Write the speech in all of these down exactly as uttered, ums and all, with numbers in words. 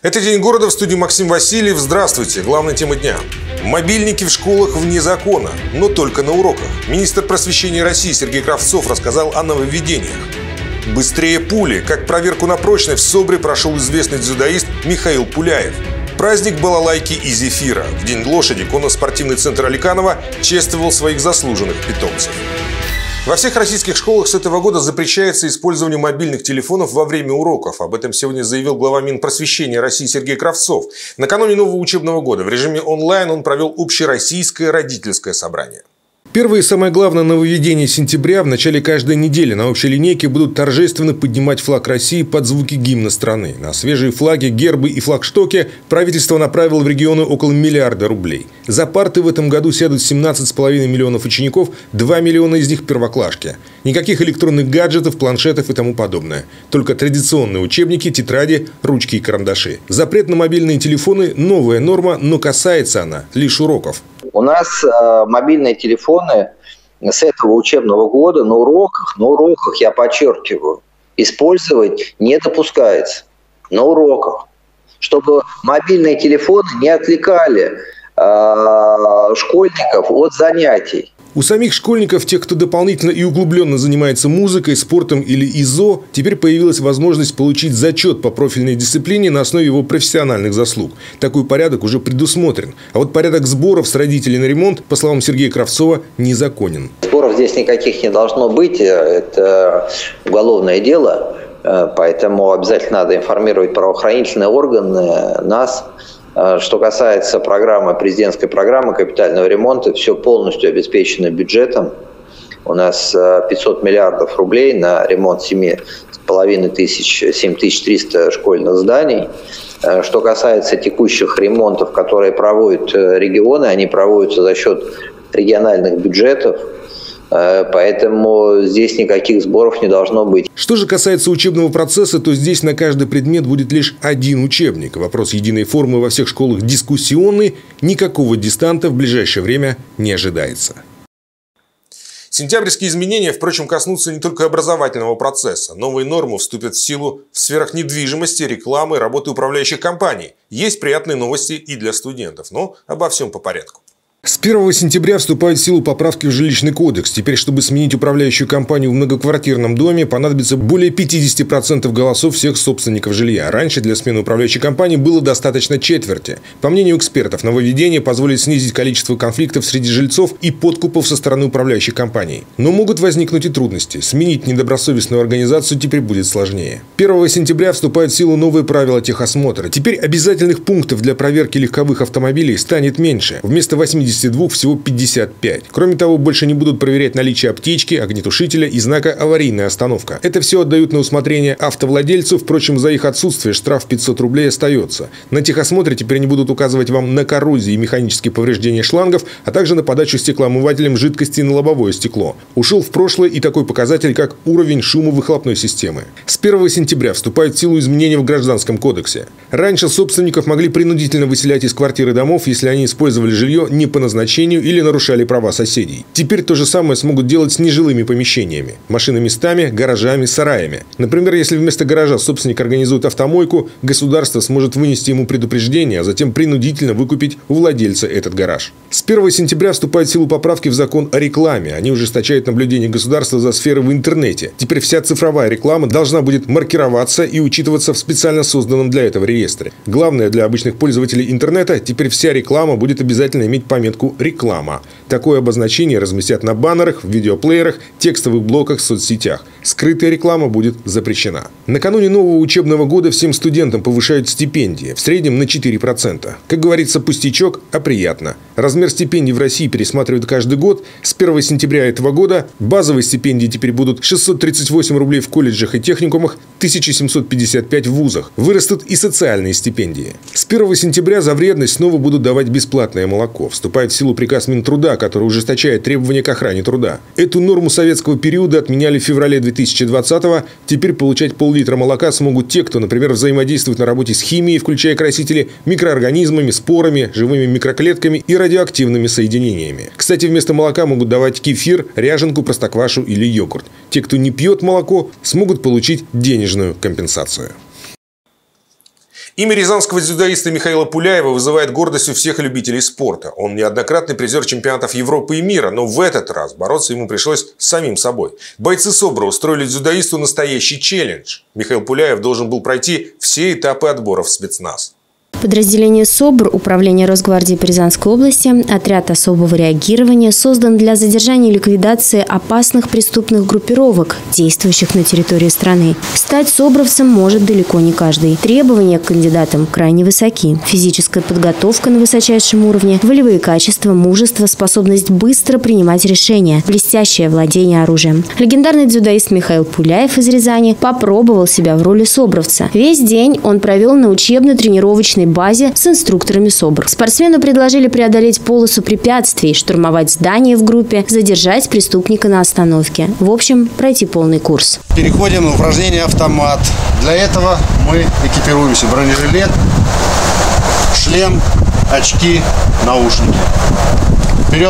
Это «День города», в студии Максим Васильев. Здравствуйте. Главная тема дня. Мобильники в школах вне закона, но только на уроках. Министр просвещения России Сергей Кравцов рассказал о нововведениях. Быстрее пули. Как проверку на прочность в СОБРе прошел известный дзюдоист Михаил Пуляев. Праздник балалайки и зефира. В День лошади конно-спортивный центр Аликанова чествовал своих заслуженных питомцев. Во всех российских школах с этого года запрещается использование мобильных телефонов во время уроков. Об этом сегодня заявил глава Минпросвещения России Сергей Кравцов. Накануне нового учебного года в режиме онлайн он провел общероссийское родительское собрание. Первое и самое главное нововведение сентября. В начале каждой недели на общей линейке будут торжественно поднимать флаг России под звуки гимна страны. На свежие флаги, гербы и флагштоки правительство направило в регионы около миллиарда рублей. За парты в этом году сядут семнадцать с половиной миллионов учеников, два миллиона из них первоклашки. Никаких электронных гаджетов, планшетов и тому подобное. Только традиционные учебники, тетради, ручки и карандаши. Запрет на мобильные телефоны – новая норма, но касается она лишь уроков. У нас э, мобильные телефоны с этого учебного года на уроках, на уроках, я подчеркиваю, использовать не допускается. На уроках. Чтобы мобильные телефоны не отвлекали э, школьников от занятий. У самих школьников, тех, кто дополнительно и углубленно занимается музыкой, спортом или ИЗО, теперь появилась возможность получить зачет по профильной дисциплине на основе его профессиональных заслуг. Такой порядок уже предусмотрен. А вот порядок сборов с родителей на ремонт, по словам Сергея Кравцова, незаконен. Сборов здесь никаких не должно быть. Это уголовное дело. Поэтому обязательно надо информировать правоохранительные органы, нас. Что касается программы, президентской программы капитального ремонта, все полностью обеспечено бюджетом. У нас пятьсот миллиардов рублей на ремонт семь с половиной тысяч, семь тысяч триста школьных зданий. Что касается текущих ремонтов, которые проводят регионы, они проводятся за счет региональных бюджетов. Поэтому здесь никаких сборов не должно быть. Что же касается учебного процесса, то здесь на каждый предмет будет лишь один учебник. Вопрос единой формы во всех школах дискуссионный. Никакого дистанта в ближайшее время не ожидается. Сентябрьские изменения, впрочем, коснутся не только образовательного процесса. Новые нормы вступят в силу в сферах недвижимости, рекламы, работы управляющих компаний. Есть приятные новости и для студентов, но обо всем по порядку. С первого сентября вступают в силу поправки в жилищный кодекс. Теперь, чтобы сменить управляющую компанию в многоквартирном доме, понадобится более пятидесяти процентов голосов всех собственников жилья. Раньше для смены управляющей компании было достаточно четверти. По мнению экспертов, нововведение позволит снизить количество конфликтов среди жильцов и подкупов со стороны управляющей компании. Но могут возникнуть и трудности. Сменить недобросовестную организацию теперь будет сложнее. первого сентября вступают в силу новые правила техосмотра. Теперь обязательных пунктов для проверки легковых автомобилей станет меньше. Вместо восьмидесяти двух всего пятьдесят пять. Кроме того, больше не будут проверять наличие аптечки, огнетушителя и знака «аварийная остановка». Это все отдают на усмотрение автовладельцу. Впрочем, за их отсутствие штраф пятьсот рублей остается. На техосмотре теперь они будут указывать вам на коррозию и механические повреждения шлангов, а также на подачу стеклоомывателем жидкости на лобовое стекло. Ушел в прошлое и такой показатель, как уровень шума выхлопной системы. С первого сентября вступают в силу изменения в Гражданском кодексе. Раньше собственников могли принудительно выселять из квартир и домов, если они использовали жилье не по назначению или нарушали права соседей. Теперь то же самое смогут делать с нежилыми помещениями, машиноместами, гаражами, сараями. Например, если вместо гаража собственник организует автомойку, государство сможет вынести ему предупреждение, а затем принудительно выкупить у владельца этот гараж. С первого сентября вступают в силу поправки в закон о рекламе. Они ужесточают наблюдение государства за сферой в интернете. Теперь вся цифровая реклама должна будет маркироваться и учитываться в специально созданном для этого реестре. Главное для обычных пользователей интернета – теперь вся реклама будет обязательно иметь пометку «Реклама». Такое обозначение разместят на баннерах, в видеоплеерах, текстовых блоках в соцсетях. Скрытая реклама будет запрещена. Накануне нового учебного года всем студентам повышают стипендии, в среднем на четыре процента. Как говорится, пустячок, а приятно. Размер стипендий в России пересматривают каждый год. С первого сентября этого года базовые стипендии теперь будут шестьсот тридцать восемь рублей в колледжах и техникумах, тысяча семьсот пятьдесят пять в вузах. Вырастут и социальные стипендии. С первого сентября за вредность снова будут давать бесплатное молоко. Вступает в силу приказ Минтруда, который ужесточает требования к охране труда. Эту норму советского периода отменяли в феврале две тысячи двадцатого. Теперь получать пол-литра молока смогут те, кто, например, взаимодействует на работе с химией, включая красители, микроорганизмами, спорами, живыми микроклетками и радиоактивными соединениями. Кстати, вместо молока могут давать кефир, ряженку, простоквашу или йогурт. Те, кто не пьет молоко, смогут получить денежную компенсацию. Имя рязанского дзюдоиста Михаила Пуляева вызывает гордость у всех любителей спорта. Он неоднократный призер чемпионатов Европы и мира, но в этот раз бороться ему пришлось с самим собой. Бойцы СОБРа устроили дзюдоисту настоящий челлендж. Михаил Пуляев должен был пройти все этапы отбора в спецназ. Подразделение СОБР Управления Росгвардии по Рязанской области, отряд особого реагирования, создан для задержания и ликвидации опасных преступных группировок, действующих на территории страны. Стать собровцем может далеко не каждый. Требования к кандидатам крайне высоки. Физическая подготовка на высочайшем уровне, волевые качества, мужество, способность быстро принимать решения, блестящее владение оружием. Легендарный дзюдоист Михаил Пуляев из Рязани попробовал себя в роли собровца. Весь день он провел на учебно-тренировочной базе с инструкторами СОБР. Спортсмену предложили преодолеть полосу препятствий, штурмовать здание в группе, задержать преступника на остановке. В общем, пройти полный курс. Переходим на упражнение «Автомат». Для этого мы экипируемся: бронежилет, шлем, очки, наушники. Вперед!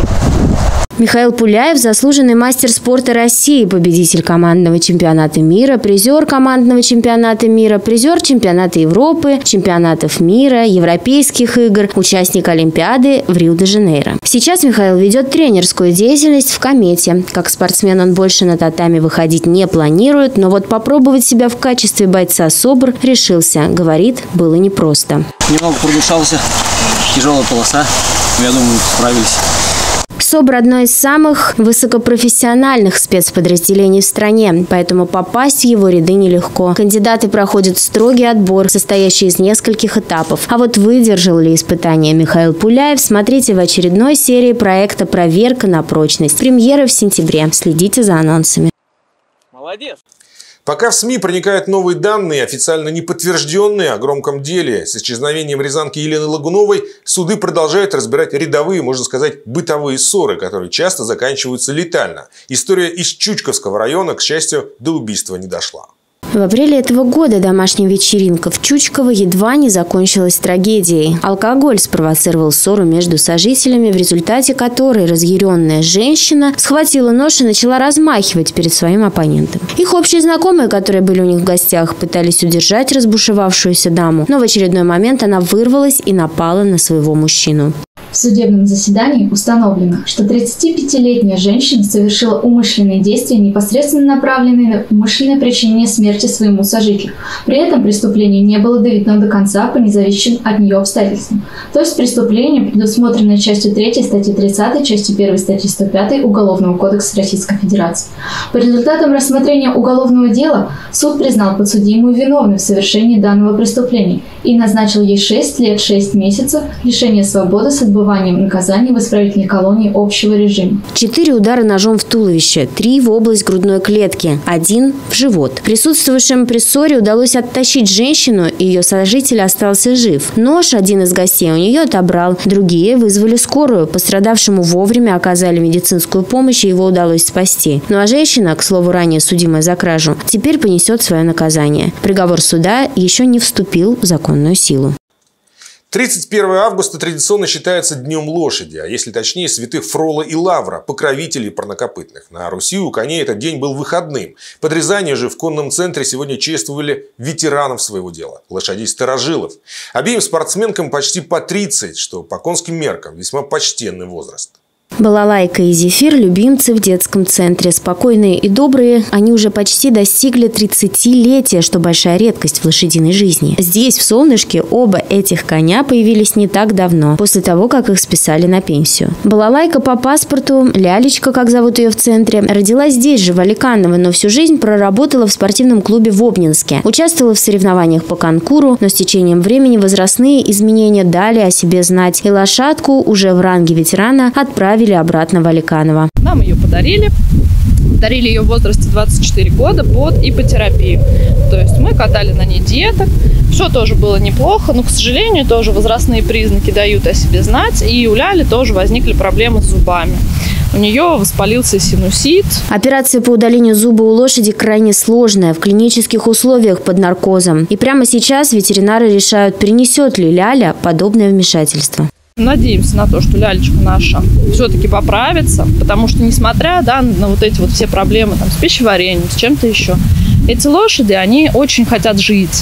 Михаил Пуляев – заслуженный мастер спорта России, победитель командного чемпионата мира, призер командного чемпионата мира, призер чемпионата Европы, чемпионатов мира, европейских игр, участник Олимпиады в Рио-де-Жанейро. Сейчас Михаил ведет тренерскую деятельность в Комете. Как спортсмен он больше на татами выходить не планирует, но вот попробовать себя в качестве бойца СОБР решился. Говорит, было непросто. Немного продышался, тяжелая полоса, но я думаю, справились. СОБР – одно из самых высокопрофессиональных спецподразделений в стране, поэтому попасть в его ряды нелегко. Кандидаты проходят строгий отбор, состоящий из нескольких этапов. А вот выдержал ли испытание Михаил Пуляев, смотрите в очередной серии проекта «Проверка на прочность». Премьера в сентябре. Следите за анонсами. Молодец! Пока в СМИ проникают новые данные, официально не подтвержденные, о громком деле с исчезновением рязанки Елены Лагуновой, суды продолжают разбирать рядовые, можно сказать, бытовые ссоры, которые часто заканчиваются летально. История из Чучковского района, к счастью, до убийства не дошла. В апреле этого года домашняя вечеринка в Чучково едва не закончилась трагедией. Алкоголь спровоцировал ссору между сожителями, в результате которой разъяренная женщина схватила нож и начала размахивать перед своим оппонентом. Их общие знакомые, которые были у них в гостях, пытались удержать разбушевавшуюся даму, но в очередной момент она вырвалась и напала на своего мужчину. В судебном заседании установлено, что тридцатипятилетняя женщина совершила умышленные действия, непосредственно направленные на умышленное причинение смерти своему сожителю. При этом преступление не было доведено до конца по независимым от нее обстоятельствам. То есть преступление, предусмотренное частью третьей статьи тридцатой, частью первой статьи сто пятой Уголовного кодекса Российской Федерации. По результатам рассмотрения уголовного дела суд признал подсудимую виновной в совершении данного преступления и назначил ей шесть лет шесть месяцев лишения свободы с отбыванием наказания в исправительной колонии общего режима. Четыре удара ножом в туловище, три в область грудной клетки, один в живот. Присутствовавшим при ссоре удалось оттащить женщину, и ее сожитель остался жив. Нож один из гостей у нее отобрал, другие вызвали скорую. Пострадавшему вовремя оказали медицинскую помощь, и его удалось спасти. Ну а женщина, к слову, ранее судимая за кражу, теперь понесет свое наказание. Приговор суда еще не вступил в законную силу. тридцать первое августа традиционно считается Днем лошади, а если точнее святых Фрола и Лавра, покровителей парнокопытных. На Руси у коней этот день был выходным. Под Рязанью же в конном центре сегодня чествовали ветеранов своего дела, лошадей-старожилов. Обеим спортсменкам почти по тридцать, что по конским меркам весьма почтенный возраст. Балалайка и Зефир – любимцы в детском центре. Спокойные и добрые, они уже почти достигли тридцатилетия, что большая редкость в лошадиной жизни. Здесь, в Солнышке, оба этих коня появились не так давно, после того, как их списали на пенсию. Балалайка по паспорту, Лялечка, как зовут ее в центре, родилась здесь же, в Аликаново, но всю жизнь проработала в спортивном клубе в Обнинске. Участвовала в соревнованиях по конкуру, но с течением времени возрастные изменения дали о себе знать, и лошадку уже в ранге ветерана отправили обратно в Аликаново. Нам ее подарили. Подарили ее в возрасте двадцать четыре года под ипотерапию. То есть мы катали на ней деток. Все тоже было неплохо, но, к сожалению, тоже возрастные признаки дают о себе знать. И у Ляли тоже возникли проблемы с зубами. У нее воспалился синусит. Операция по удалению зуба у лошади крайне сложная, в клинических условиях под наркозом. И прямо сейчас ветеринары решают, перенесет ли Ляля подобное вмешательство. Надеемся на то, что Лялечка наша все-таки поправится, потому что, несмотря да, на вот эти вот все проблемы там, с пищеварением, с чем-то еще, эти лошади, они очень хотят жить.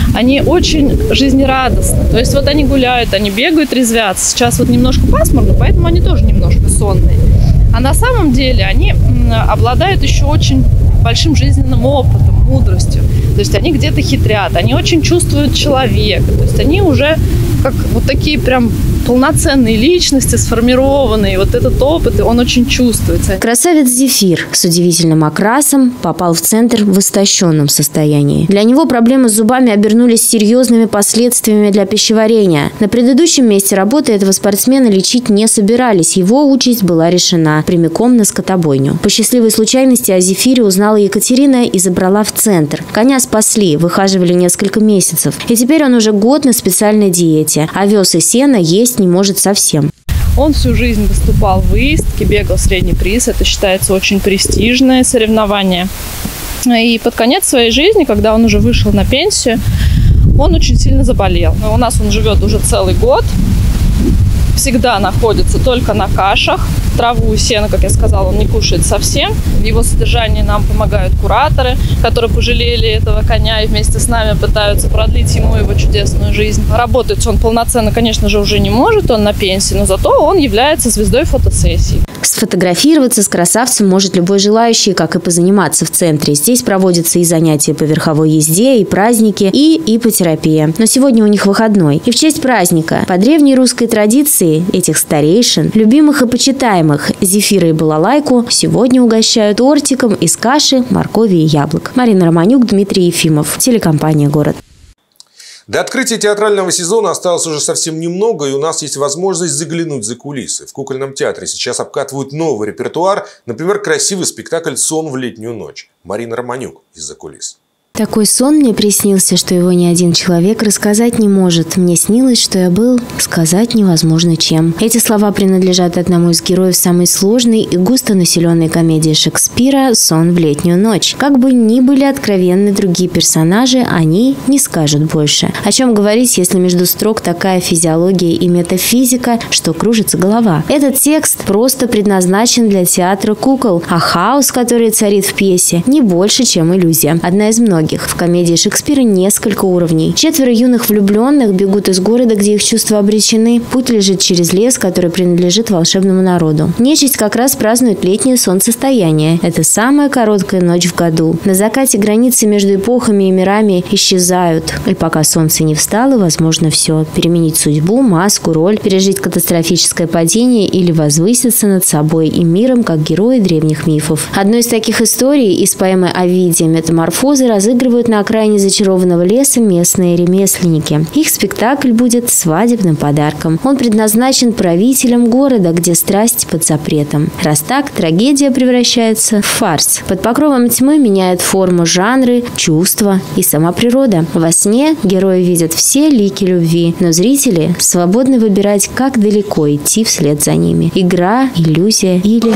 они очень жизнерадостны. То есть вот они гуляют, они бегают, резвятся. Сейчас вот немножко пасмурно, поэтому они тоже немножко сонные. А на самом деле они обладают еще очень большим жизненным опытом, мудростью. То есть они где-то хитрят, они очень чувствуют человека. То есть они уже как вот такие прям полноценные личности, сформированные. Вот этот опыт, он очень чувствуется. Красавец Зефир с удивительным окрасом попал в центр в истощенном состоянии. Для него проблемы с зубами обернулись серьезными последствиями для пищеварения. На предыдущем месте работы этого спортсмена лечить не собирались. Его участь была решена прямиком на скотобойню. По счастливой случайности о Зефире узнала Екатерина и забрала в центр. Коня спасли, выхаживали несколько месяцев. И теперь он уже год на специальной диете. Овес и сено есть не может совсем. Он всю жизнь выступал в выездке, бегал средний приз. Это считается очень престижное соревнование. И под конец своей жизни, когда он уже вышел на пенсию, он очень сильно заболел. У нас он живет уже целый год. Всегда находится только на кашах. Траву и сено, как я сказала, он не кушает совсем. В его содержании нам помогают кураторы, которые пожалели этого коня и вместе с нами пытаются продлить ему его чудесную жизнь. Работать он полноценно, конечно же, уже не может, он на пенсии, но зато он является звездой фотосессий. Сфотографироваться с красавцем может любой желающий, как и позаниматься в центре. Здесь проводятся и занятия по верховой езде, и праздники, и иппотерапия. Но сегодня у них выходной. И в честь праздника, по древней русской традиции этих старейшин, любимых и почитаемых Зефира и Балалайку, сегодня угощают тортиком из каши, моркови и яблок. Марина Романюк, Дмитрий Ефимов, телекомпания «Город». До открытия театрального сезона осталось уже совсем немного, и у нас есть возможность заглянуть за кулисы. В Кукольном театре сейчас обкатывают новый репертуар, например, красивый спектакль «Сон в летнюю ночь». Марина Романюк из-за кулис. Такой сон мне приснился, что его ни один человек рассказать не может. Мне снилось, что я был сказать невозможно чем. Эти слова принадлежат одному из героев самой сложной и густонаселенной комедии Шекспира «Сон в летнюю ночь». Как бы ни были откровенны другие персонажи, они не скажут больше. О чем говорить, если между строк такая физиология и метафизика, что кружится голова? Этот текст просто предназначен для театра кукол, а хаос, который царит в пьесе, не больше, чем иллюзия. Одна из многих. В комедии Шекспира несколько уровней. Четверо юных влюбленных бегут из города, где их чувства обречены. Путь лежит через лес, который принадлежит волшебному народу. Нечисть как раз празднует летнее солнцестояние. Это самая короткая ночь в году. На закате границы между эпохами и мирами исчезают. И пока солнце не встало, возможно все. Переменить судьбу, маску, роль, пережить катастрофическое падение или возвыситься над собой и миром, как герои древних мифов. Одной из таких историй из поэмы Овидия «Метаморфозы» разыгрывают на окраине зачарованного леса местные ремесленники. Их спектакль будет свадебным подарком. Он предназначен правителям города, где страсть под запретом. Раз так, трагедия превращается в фарс. Под покровом тьмы меняют форму жанры, чувства и сама природа. Во сне герои видят все лики любви, но зрители свободны выбирать, как далеко идти вслед за ними. Игра, иллюзия или...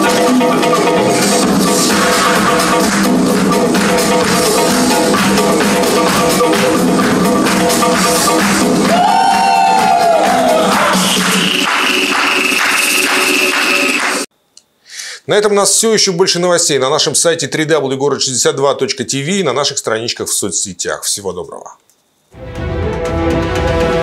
На этом у нас все. Еще больше новостей на нашем сайте дабл ю дабл ю дабл ю точка город шестьдесят два точка ти ви и на наших страничках в соцсетях. Всего доброго.